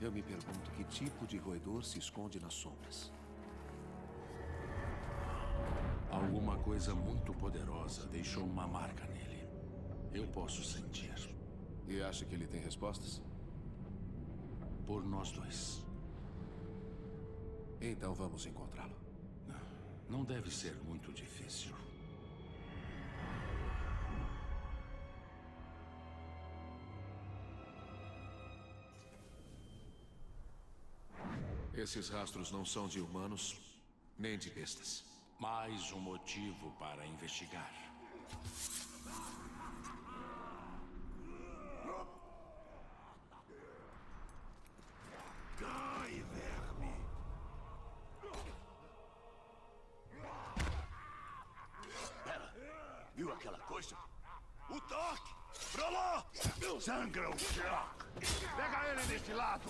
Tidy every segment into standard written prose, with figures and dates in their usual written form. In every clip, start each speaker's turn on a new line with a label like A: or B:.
A: Eu me pergunto que tipo de roedor se esconde nas sombras.
B: Alguma coisa muito poderosa deixou uma marca nele. Eu posso sentir.
A: E acha que ele tem respostas?
B: Por nós dois.
A: Então vamos encontrá-lo.
B: Não deve ser muito difícil.
A: Esses rastros não são de humanos, nem de bestas.
B: Mais um motivo para investigar.
C: Cai, verme! Pera, viu aquela coisa? O toque! Pra lá! Sangra o choque! Pega ele deste lado!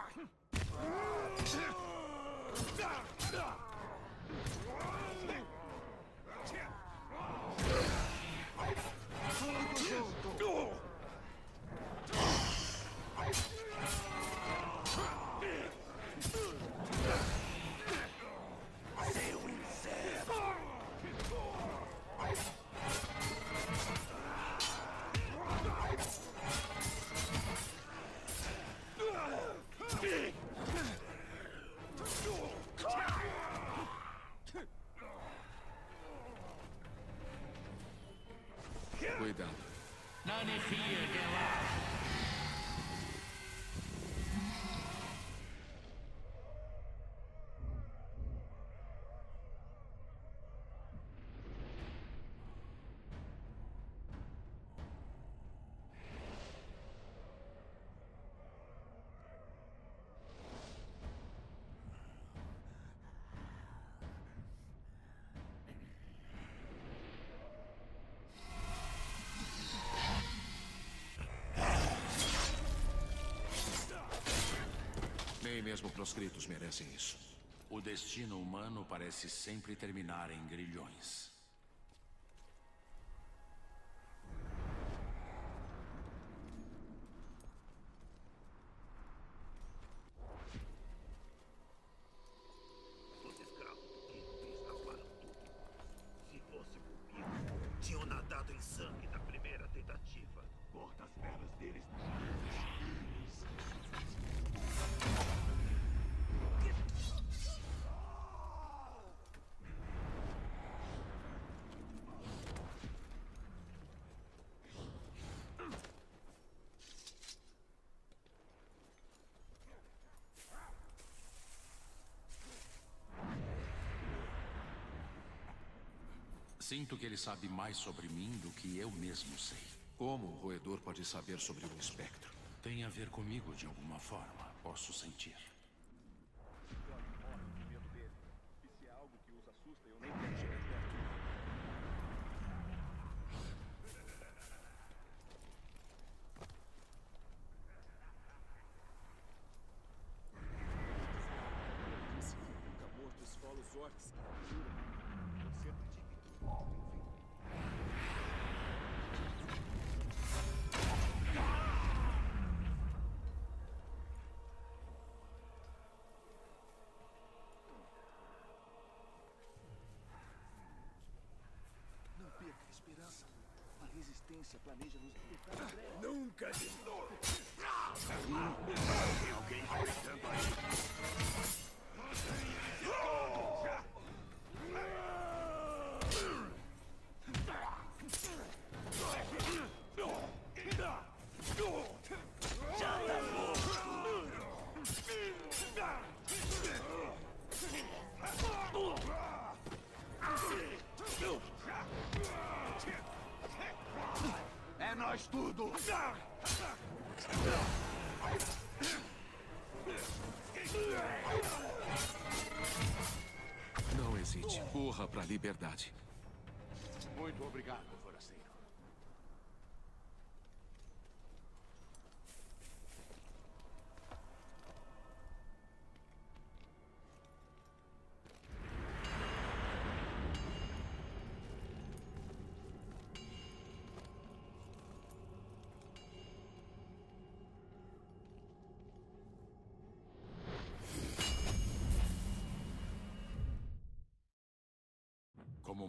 C: Seu inseto!
A: Cuidado.
B: Nanefia, Gelar!
A: Nem mesmo proscritos merecem isso.
B: O destino humano parece sempre terminar em grilhões.
C: Os escravos do Quinto escaparam tudo. Se fosse comigo, tinham nadado em sangue na primeira tentativa. Corta as pernas deles.
B: Sinto que ele sabe mais sobre mim do que eu mesmo sei.
A: Como o roedor pode saber sobre o espectro?
B: Tem a ver comigo de alguma forma. Posso sentir.
D: E se é algo que os assusta, eu nem quero chegar perto. Nunca morto esfola os orcs. Eu sempre tive tudo. Não perca a esperança. A resistência planeja nos derrotar em breve.
C: Nunca de novo! Tem alguém gritando aí? Já tá é nós tudo!
A: Não hesite. Corra para a liberdade.
C: Muito obrigado, forasteiro.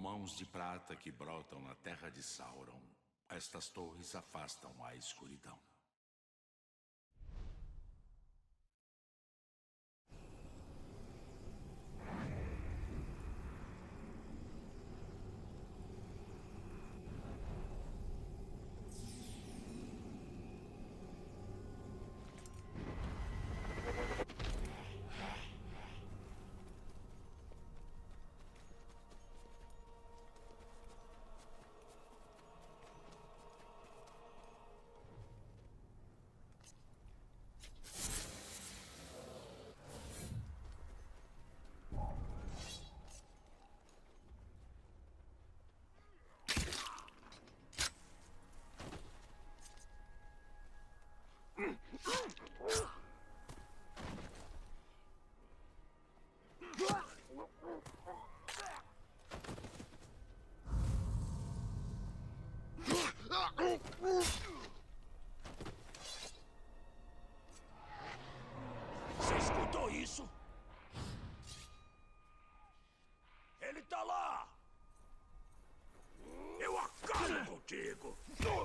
B: mãos de prata que brotam na terra de Sauron, estas torres afastam a escuridão.
C: Você escutou isso? Ele tá lá! Eu acabo contigo!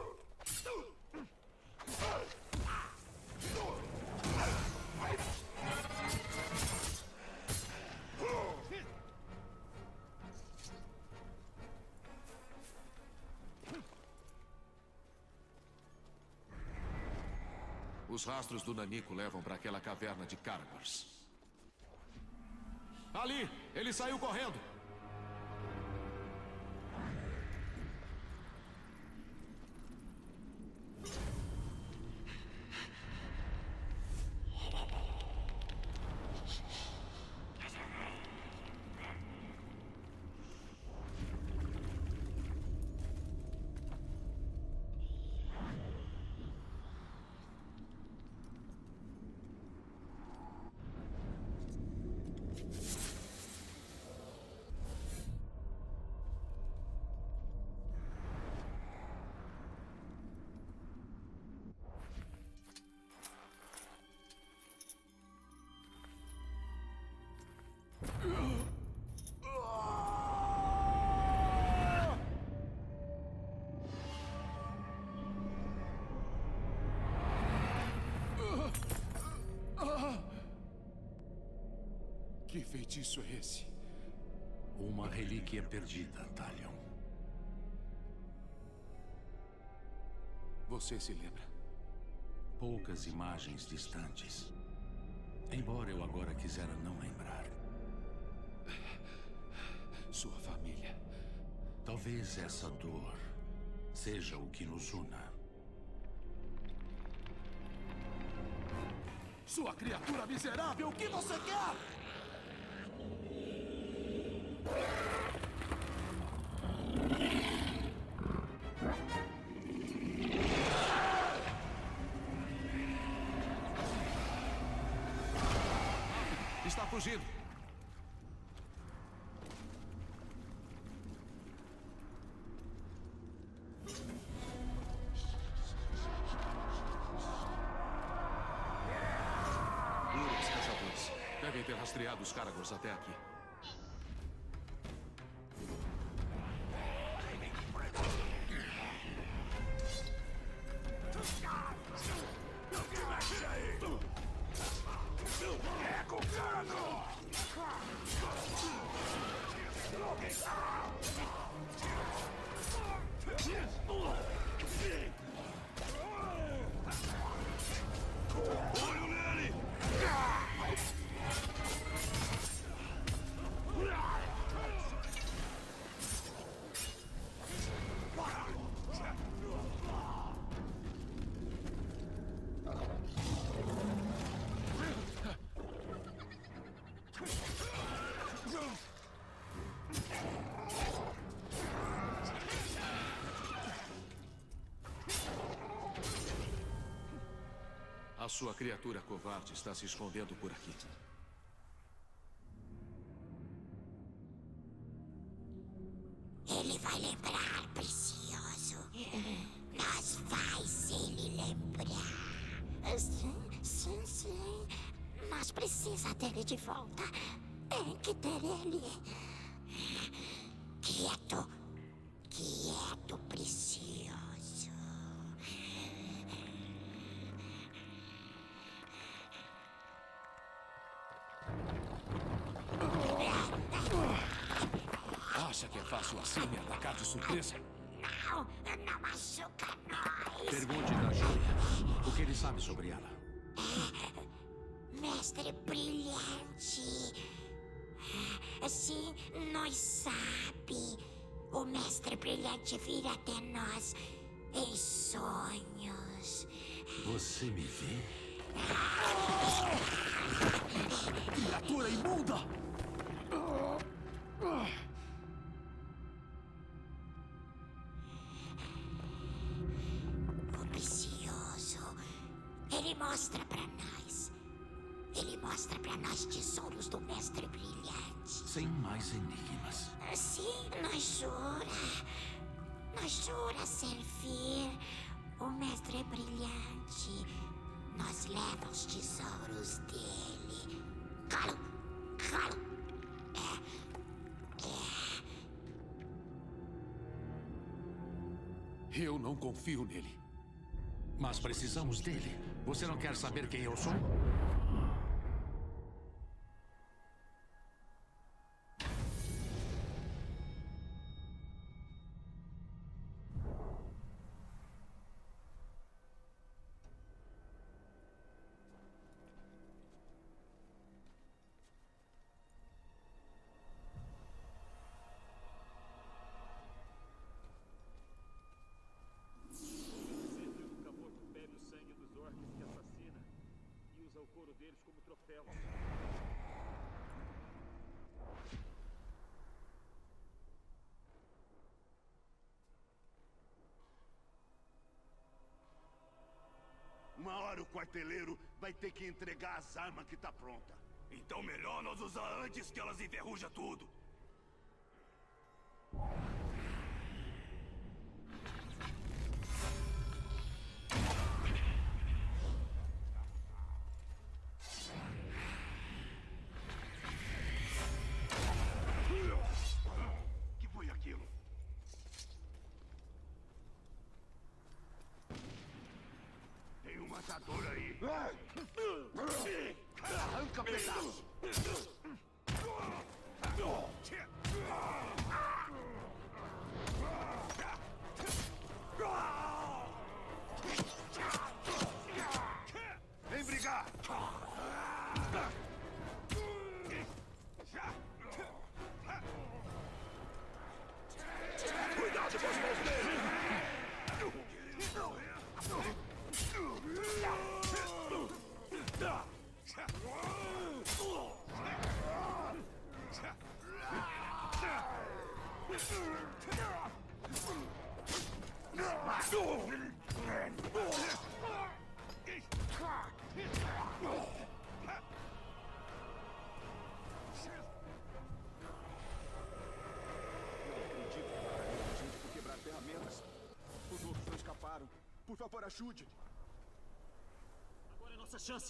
A: Os rastros do Nanico levam para aquela caverna de Caragors. Ali! Ele saiu correndo! Que feitiço é esse?
B: Uma relíquia perdida, Talion.
A: Você se lembra?
B: Poucas imagens distantes. Embora eu agora quisera não lembrar.
A: Sua família.
B: Talvez essa dor seja o que nos una.
A: Sua criatura miserável, o que você quer? Está fugindo. Os caçadores devem ter rastreado os Caragors até aqui. A sua criatura covarde está se escondendo por aqui.
E: Ele vai lembrar, precioso. Nós faz ele lembrar. Sim, sim. Nós precisa dele de volta. Tem que ter ele. Que Quieto. Quieto, precioso.
A: Acha que é fácil assim me atacar de surpresa?
E: Não machuca nós.
B: Pergunte da joia. O que ele sabe sobre ela?
E: Mestre brilhante. Sim, nós sabe. O mestre brilhante vira até nós em sonhos.
B: Você me vê?
A: Criatura imunda!
E: O precioso. Ele mostra pra nós. Ele mostra pra nós tesouros do mestre brilhante.
B: Sem mais enigmas.
E: Sim, nós jura servir o mestre brilhante. Nós leva os tesouros dele. Calo.
A: Eu não confio nele.
B: Mas precisamos dele. Você não quer saber quem eu sou?
D: Sempre um caboclo bebe o sangue dos orcs que assassina e usa o couro deles como troféu.
C: Uma hora o quarteleiro vai ter que entregar as armas que tá pronta. Então melhor nós usar antes que elas enferrujam tudo. Que foi aquilo? Tem um matador aí. Arranca pedaço. Vem brigar. Cuidado com as mãos dele.
D: Gente por quebrar ferramentas. Os outros não escaparam. Por favor, ajude. Agora é nossa chance.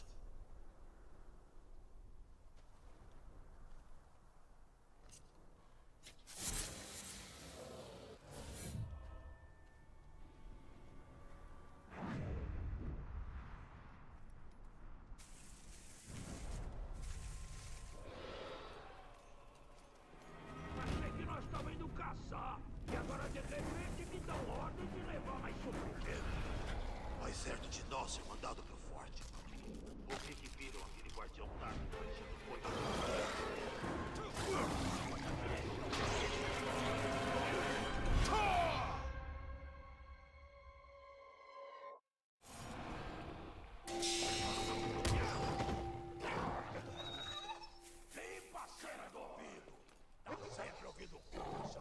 C: Achei que nós estávamos indo caçar. E agora de repente me dão ordem de levar mais sobreviventes. O exército de nós é mandado pro forte. O que viram aquele guardião tarde parecido foi. Vem, parceira do ouvido. Eu sempre ouvido coisa.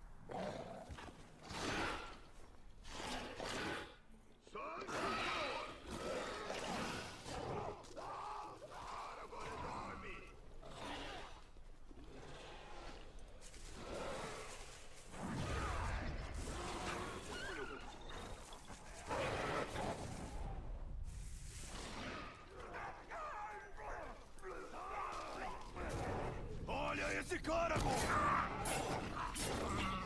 C: Agora dorme. Olha esse cara,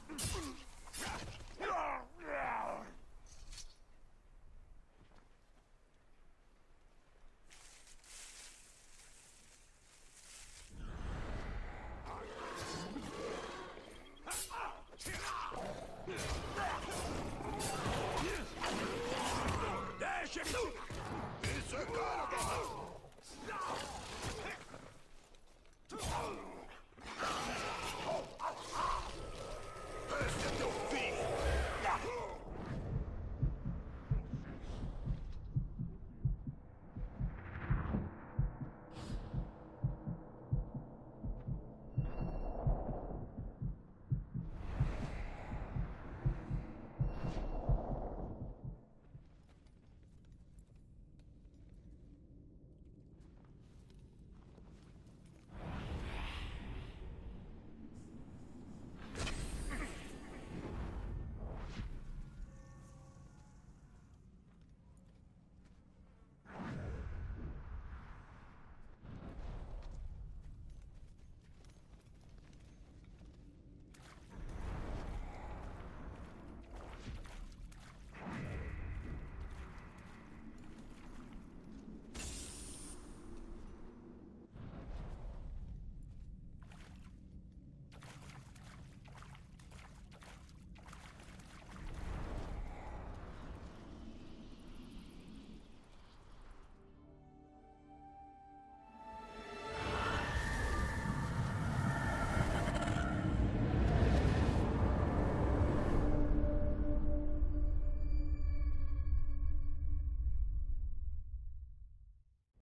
C: Ugh!